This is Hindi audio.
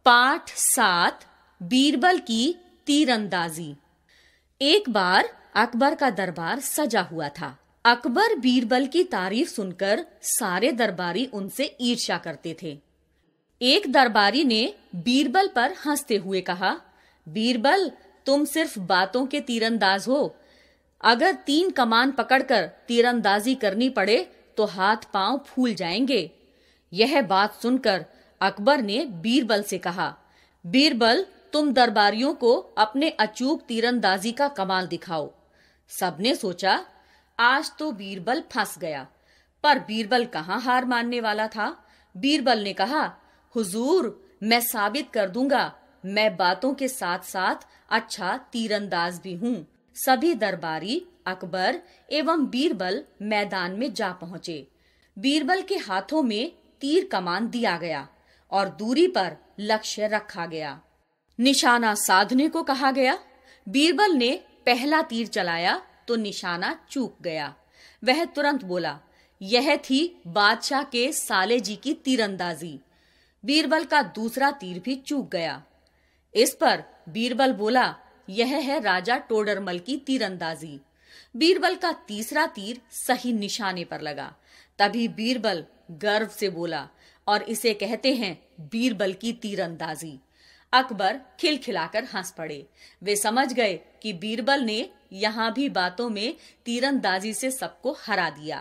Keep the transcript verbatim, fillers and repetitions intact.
पाठ सात बीरबल की तीरंदाजी। एक बार अकबर का दरबार सजा हुआ था। अकबर बीरबल की तारीफ सुनकर सारे दरबारी उनसे ईर्ष्या करते थे। एक दरबारी ने बीरबल पर हंसते हुए कहा, बीरबल, तुम सिर्फ बातों के तीरंदाज हो। अगर तीन कमान पकड़कर तीरंदाजी करनी पड़े तो हाथ पांव फूल जाएंगे। यह बात सुनकर अकबर ने बीरबल से कहा, बीरबल, तुम दरबारियों को अपने अचूक तीरंदाजी का कमाल दिखाओ। सबने सोचा आज तो बीरबल फंस गया, पर बीरबल कहाँ हार मानने वाला था। बीरबल ने कहा, हुजूर, मैं साबित कर दूंगा, मैं बातों के साथ साथ अच्छा तीरंदाज भी हूँ। सभी दरबारी अकबर एवं बीरबल मैदान में जा पहुंचे। बीरबल के हाथों में तीर कमान दिया गया और दूरी पर लक्ष्य रखा गया। निशाना साधने को कहा गया। बीरबल ने पहला तीर चलाया तो निशाना चूक गया। वह तुरंत बोला, यह थी बादशाह के साले जी की तीरंदाजी। बीरबल का दूसरा तीर भी चूक गया। इस पर बीरबल बोला, यह है राजा टोडरमल की तीरंदाजी। बीरबल का तीसरा तीर सही निशाने पर लगा। तभी बीरबल गर्व से बोला, और इसे कहते हैं बीरबल की तीरंदाजी। अकबर खिलखिलाकर हंस पड़े। वे समझ गए कि बीरबल ने यहाँ भी बातों में तीरंदाजी से सबको हरा दिया।